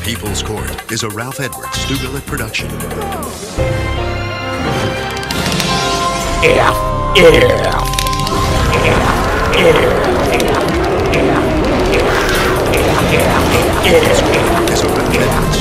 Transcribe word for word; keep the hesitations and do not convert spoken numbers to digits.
People's Court is a Ralph Edwards Stu Billett production. Yeah, yeah, People's Court is a Ralph Edwards